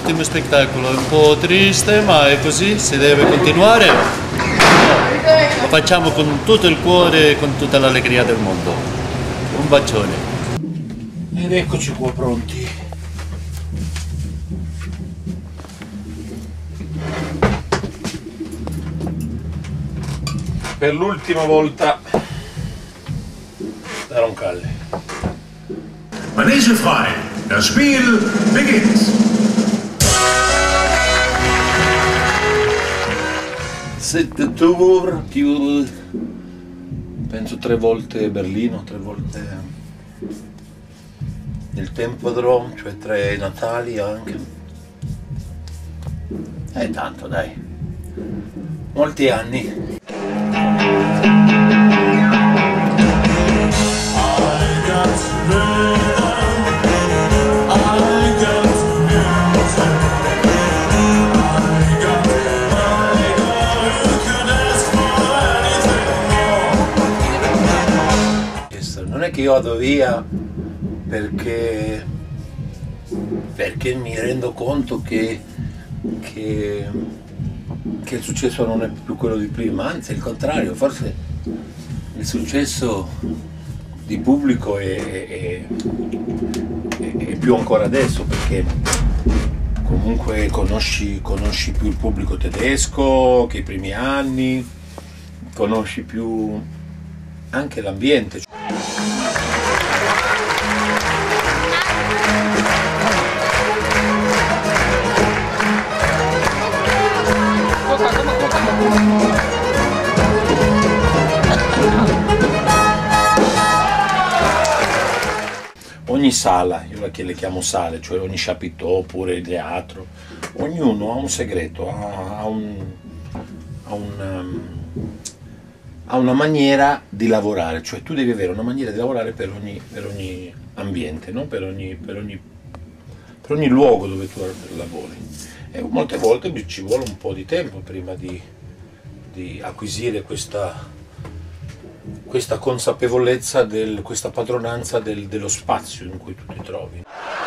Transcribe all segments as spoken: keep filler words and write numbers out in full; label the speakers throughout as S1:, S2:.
S1: l'ultimo spettacolo, è un po' triste, ma è così, si deve continuare. Lo facciamo con tutto il cuore e con tutta l'allegria del mondo. Un bacione.
S2: Ed eccoci qua pronti. Per l'ultima volta da Roncalli.
S3: Manege frei, das Spiel beginnt.
S2: Sette tour più penso tre volte Berlino, tre volte il Tempodrom, cioè tre Natali anche. È tanto, dai. Molti anni. Non è che io vado via perché, perché mi rendo conto che, che, che il successo non è più quello di prima, anzi è il contrario, forse il successo di pubblico è, è, è, è più ancora adesso, perché comunque conosci, conosci più il pubblico tedesco che i primi anni, conosci più anche l'ambiente. Ogni sala, io le chiamo sale, cioè ogni chapiteau oppure il teatro, ognuno ha un segreto, ha, ha, un, ha, un, um, ha una maniera di lavorare, cioè tu devi avere una maniera di lavorare per ogni, per ogni ambiente, no? per, ogni, per, ogni, per ogni luogo dove tu lavori. E molte volte ci vuole un po' di tempo prima di, di acquisire questa... questa consapevolezza, del, questa padronanza del, dello spazio in cui tu ti trovi.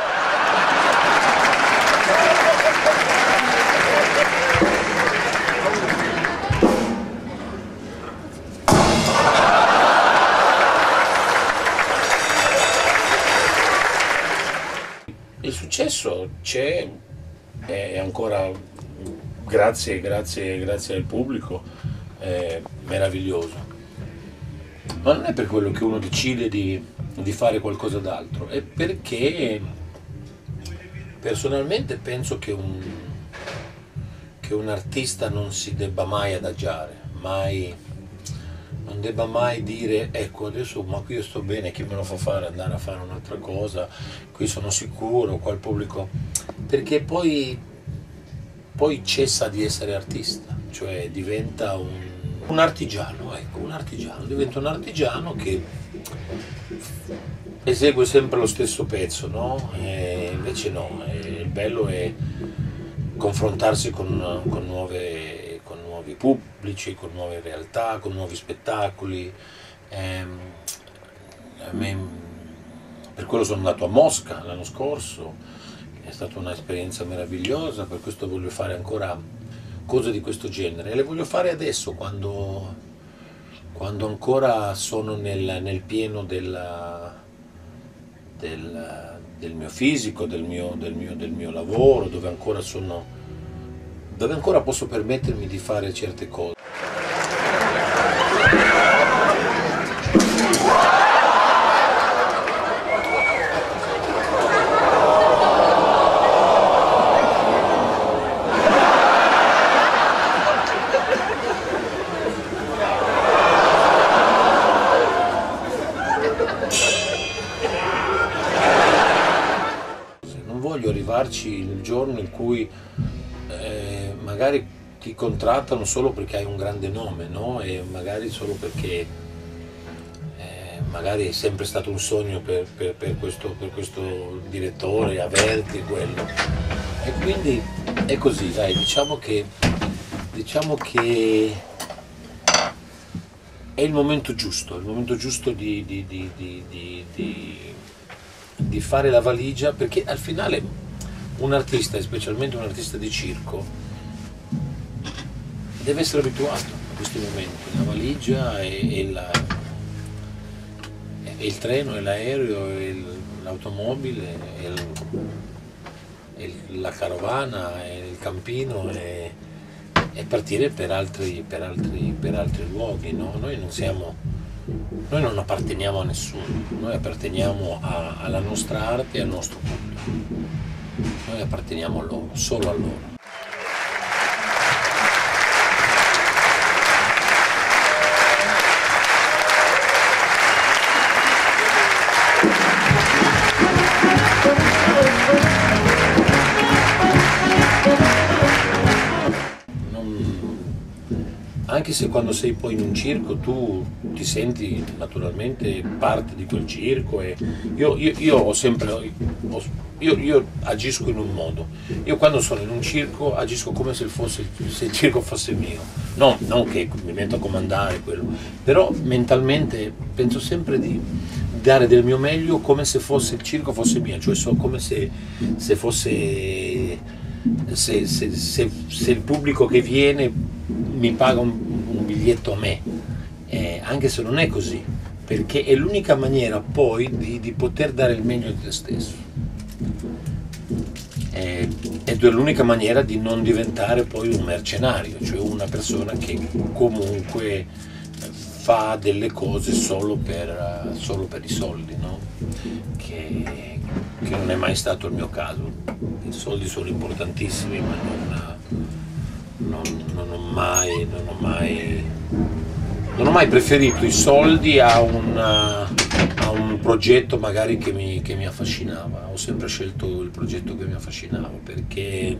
S2: Il successo c'è, è ancora, grazie, grazie, grazie al pubblico, è meraviglioso. Ma non è per quello che uno decide di, di fare qualcosa d'altro, è perché personalmente penso che un, che un artista non si debba mai adagiare, mai, non debba mai dire ecco adesso ma qui io sto bene, chi me lo fa fare andare a fare un'altra cosa, qui sono sicuro, qua il pubblico, perché poi, poi cessa di essere artista, cioè diventa un Un artigiano, ecco, un artigiano, diventa un artigiano che esegue sempre lo stesso pezzo, no? E invece no, e il bello è confrontarsi con, con, nuove, con nuovi pubblici, con nuove realtà, con nuovi spettacoli. E, a me, per quello sono andato a Mosca l'anno scorso, è stata un'esperienza meravigliosa, per questo voglio fare ancora cose di questo genere, e le voglio fare adesso, quando, quando ancora sono nel, nel pieno della, del, del mio fisico, del mio, del, mio, del mio lavoro, dove ancora, sono, dove ancora posso permettermi di fare certe cose. Voglio arrivarci il giorno in cui eh, magari ti contrattano solo perché hai un grande nome, no? E magari solo perché eh, magari è sempre stato un sogno per, per, per, questo, per questo direttore averti quello. E quindi è così, dai, diciamo che, diciamo che è il momento giusto, il momento giusto di, di, di, di, di, di, di fare la valigia, perché al finale un artista, specialmente un artista di circo, deve essere abituato a questi momenti, la valigia e, e, la, e il treno e l'aereo e l'automobile e, il, e la carovana e il campino e, e partire per altri, per altri, per altri luoghi, no? Noi non siamo, noi non apparteniamo a nessuno, noi apparteniamo a, alla nostra arte e al nostro pubblico, noi apparteniamo a loro, solo a loro. Anche se quando sei poi in un circo tu ti senti naturalmente parte di quel circo e io, io, io ho sempre, ho, io, io agisco in un modo, io quando sono in un circo agisco come se, fosse, se il circo fosse mio, no, non che mi metto a comandare quello, però mentalmente penso sempre di dare del mio meglio come se fosse il circo fosse mio, cioè so, come se, se fosse... Se, se, se, se il pubblico che viene mi paga un, un biglietto a me, eh, anche se non è così, perché è l'unica maniera poi di, di poter dare il meglio di te stesso, eh, ed è l'unica maniera di non diventare poi un mercenario, cioè una persona che comunque fa delle cose solo per, solo per i soldi, no? Che, che non è mai stato il mio caso. I soldi sono importantissimi, ma non, non, non, ho mai, non, ho mai, non ho mai preferito i soldi a, una, a un progetto magari che mi, che mi affascinava. Ho sempre scelto il progetto che mi affascinava perché,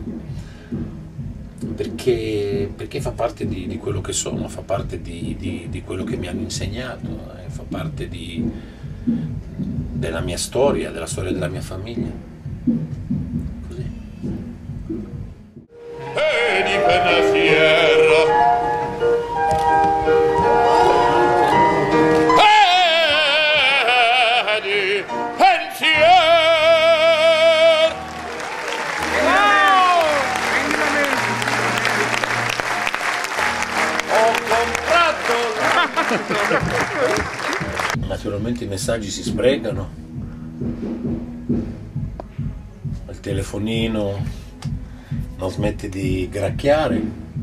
S2: perché, perché fa parte di, di quello che sono, fa parte di, di, di quello che mi hanno insegnato, eh, fa parte di, della mia storia, della storia della mia famiglia.
S4: E di pensiero e di pensiero ho comprato.
S2: Naturalmente i messaggi si sprecano, il telefonino non smette di gracchiare,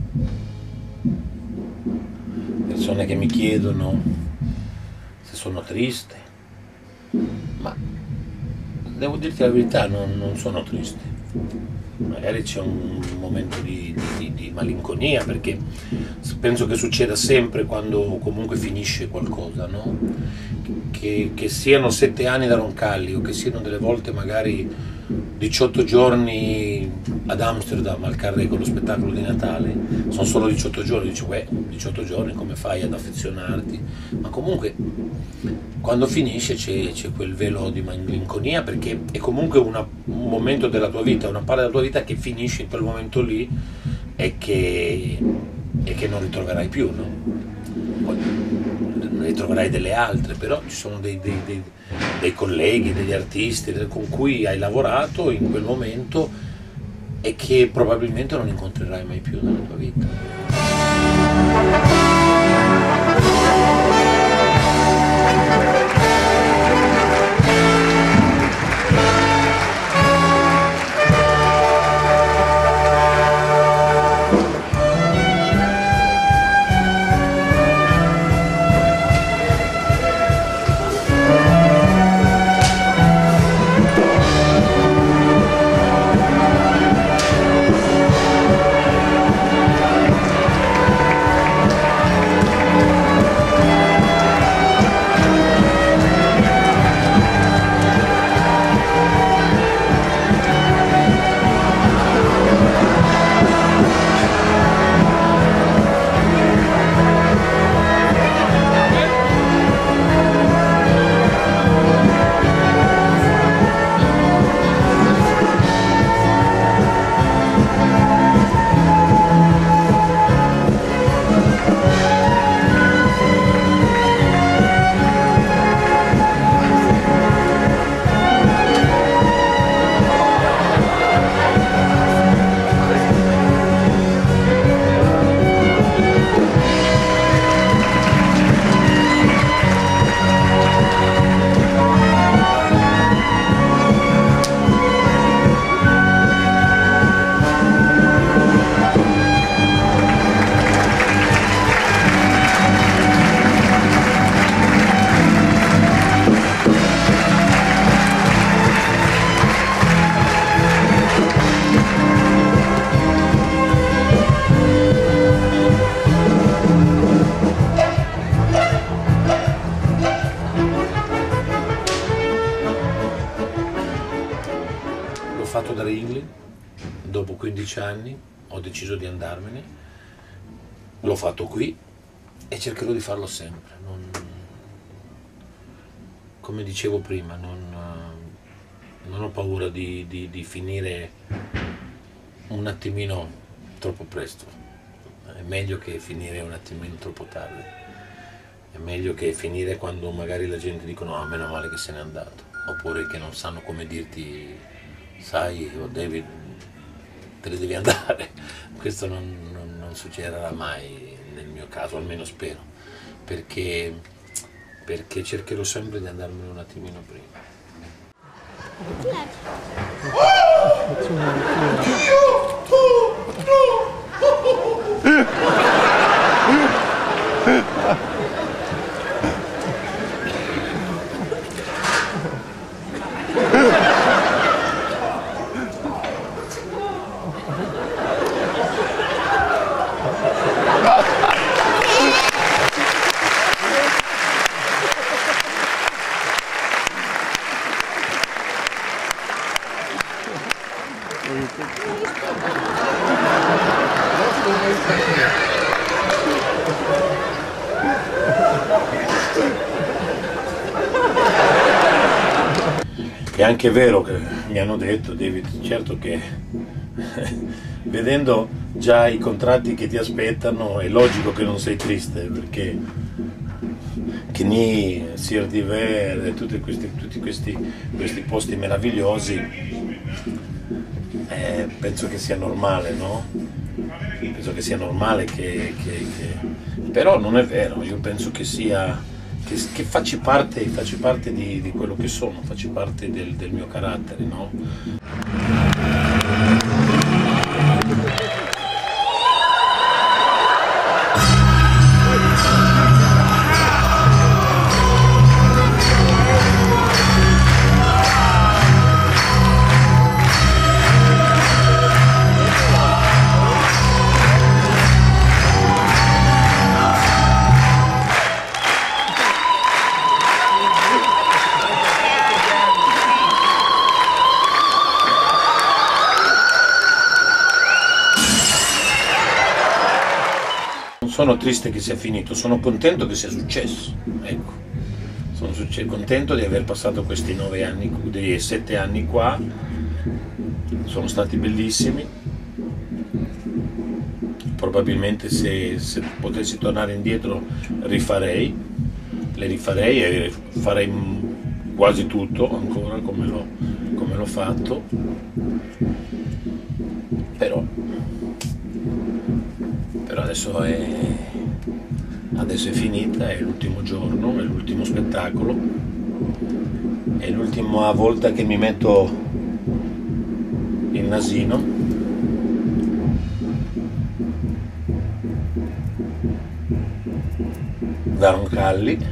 S2: persone che mi chiedono se sono triste, ma devo dirti la verità, non, non sono triste, magari c'è un momento di, di, di malinconia perché penso che succeda sempre quando comunque finisce qualcosa, no? Che, che siano sette anni da Roncalli o che siano delle volte magari diciotto giorni ad Amsterdam al Carré con lo spettacolo di Natale, sono solo diciotto giorni, dici beh, diciotto giorni come fai ad affezionarti? Ma comunque quando finisce c'è quel velo di malinconia perché è comunque una, un momento della tua vita, una parte della tua vita che finisce in quel momento lì e che, e che non ritroverai più, no? Poi, ne troverai delle altre, però ci sono dei, dei, dei, dei colleghi, degli artisti con cui hai lavorato in quel momento e che probabilmente non incontrerai mai più nella tua vita. undici anni, ho deciso di andarmene, l'ho fatto qui e cercherò di farlo sempre. Non, come dicevo prima, non, non ho paura di, di, di finire un attimino troppo presto. È meglio che finire un attimino troppo tardi. È meglio che finire quando magari la gente dicono ah, meno male che se n'è andato, oppure che non sanno come dirti sai, oh David, te ne devi andare. Questo non, non, non succederà mai nel mio caso, almeno spero, perché, perché cercherò sempre di andarmene un attimino prima. È anche vero che mi hanno detto, David, certo che vedendo già i contratti che ti aspettano è logico che non sei triste, perché Knie, Sir Diver e tutti questi, tutti questi, questi posti meravigliosi, eh, penso che sia normale, no? Penso che sia normale che, che, che... Però non è vero, io penso che sia... Che, che facci parte, facci parte di, di quello che sono, facci parte del, del mio carattere, no? Sono triste che sia finito, sono contento che sia successo, ecco. Sono contento di aver passato questi nove anni, dei sette anni qua, sono stati bellissimi. Probabilmente se, se potessi tornare indietro rifarei, le rifarei e farei quasi tutto ancora come l'ho, come l'ho fatto, però però adesso è, adesso è finita, è l'ultimo giorno, è l'ultimo spettacolo, è l'ultima volta che mi metto il nasino, da Roncalli.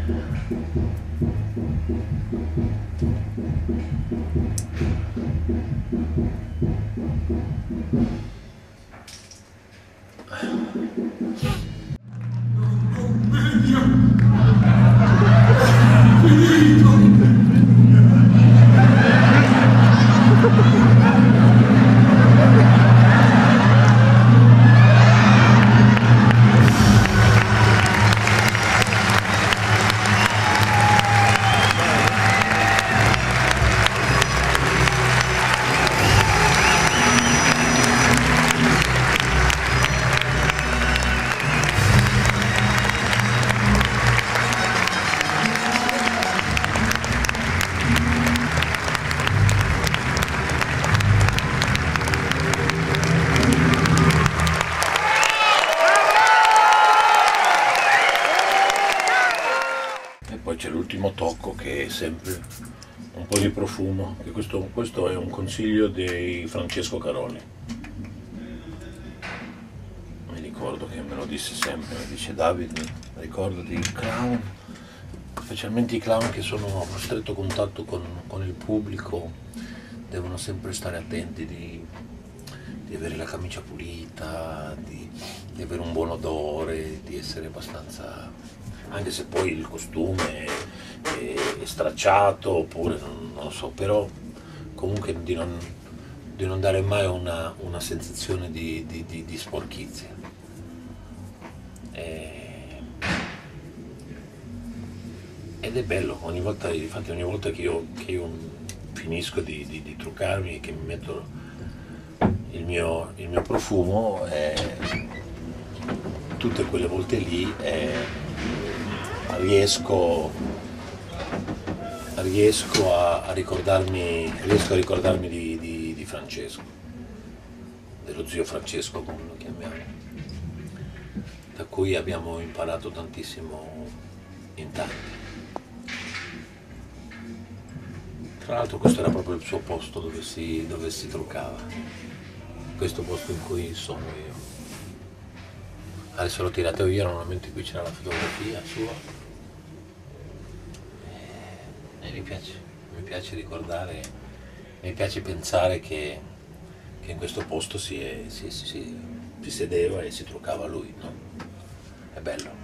S2: Poi c'è l'ultimo tocco che è sempre un po' di profumo, e questo, questo è un consiglio di Francesco Caroli. Mi ricordo che me lo disse sempre, mi dice David, ricordati il clown, specialmente i clown che sono a stretto contatto con, con il pubblico, devono sempre stare attenti di, di avere la camicia pulita, di, di avere un buon odore, di essere abbastanza... anche se poi il costume è, è, è stracciato oppure non, non lo so, però comunque di non, di non dare mai una, una sensazione di, di, di, di sporchizia. E, ed è bello, ogni volta, infatti ogni volta che io, che io finisco di, di, di truccarmi e che mi metto il mio, il mio profumo, eh, tutte quelle volte lì eh, riesco, riesco, a, a ricordarmi, riesco a ricordarmi di, di, di Francesco, dello zio Francesco come lo chiamiamo, da cui abbiamo imparato tantissimo in tanti. Tra l'altro questo era proprio il suo posto dove si, dove si truccava, questo posto in cui sono io. Adesso l'ho tirato via, normalmente qui c'era la fotografia sua e, e mi piace, mi piace ricordare, mi piace pensare che, che in questo posto si, è, si, si, si, si sedeva e si truccava lui, no? È bello.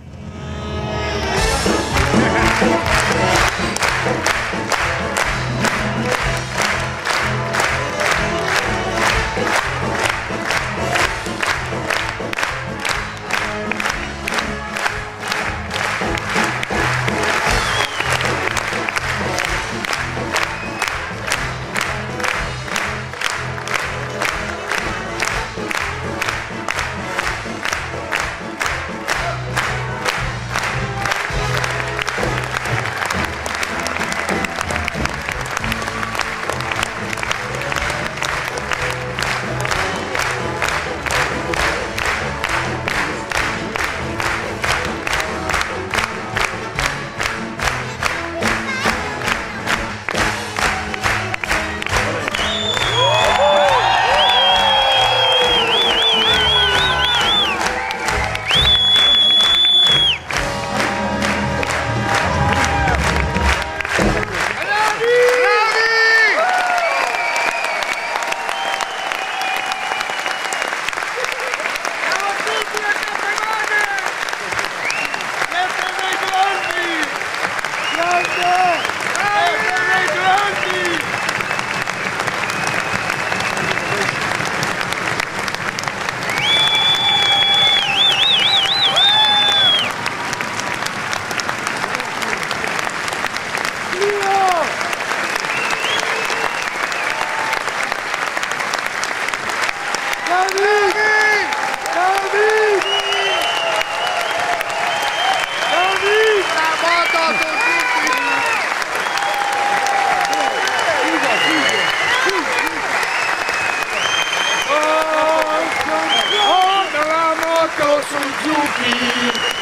S4: Suzuki!